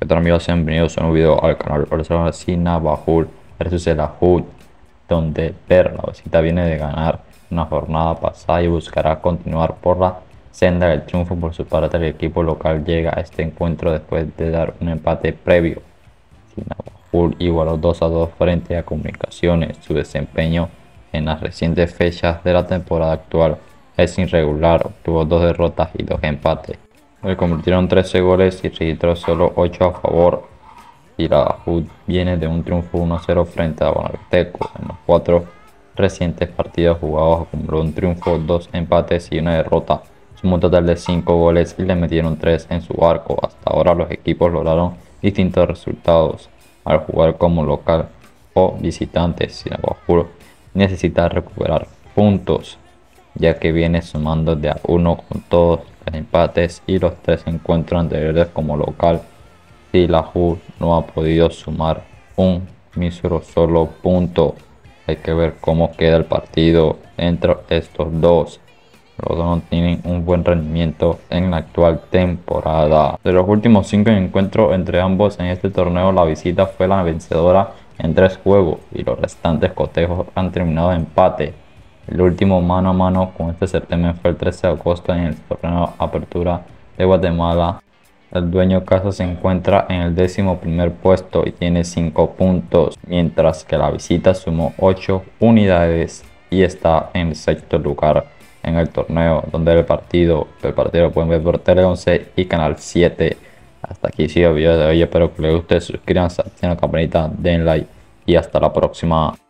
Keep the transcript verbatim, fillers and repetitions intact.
¿Qué tal, amigos? Bienvenidos a un nuevo video al canal. Ahora se va a Sina Bahul versus el Ahud, donde Per, la visita, viene de ganar una jornada pasada y buscará continuar por la senda del triunfo. Por su parte, el equipo local llega a este encuentro después de dar un empate previo. Sina Bahul igualó dos a dos frente a Comunicaciones. Su desempeño en las recientes fechas de la temporada actual es irregular, obtuvo dos derrotas y dos empates. Le convirtieron trece goles y registró solo ocho a favor. Y la H U D viene de un triunfo uno a cero frente a Guanajuato. En los cuatro recientes partidos jugados acumuló un triunfo, dos empates y una derrota. Sumó un total de cinco goles y le metieron tres en su arco. Hasta ahora los equipos lograron distintos resultados al jugar como local o visitante. Sinabajú necesita recuperar puntos, ya que viene sumando de a uno con todos los empates y los tres encuentros anteriores como local. Si la H U D no ha podido sumar un mísero solo punto, hay que ver cómo queda el partido entre estos dos. Los dos no tienen un buen rendimiento en la actual temporada. De los últimos cinco encuentros entre ambos en este torneo, la visita fue la vencedora en tres juegos y los restantes cotejos han terminado en empate. El último mano a mano con este certamen fue el trece de agosto en el torneo Apertura de Guatemala. El dueño casa se encuentra en el décimo primer puesto y tiene cinco puntos, mientras que la visita sumó ocho unidades y está en el sexto lugar en el torneo, donde el partido, el partido lo pueden ver por Tele once y Canal siete. Hasta aquí sigue el video de hoy, espero que les guste, suscríbanse, activen la campanita, den like y hasta la próxima.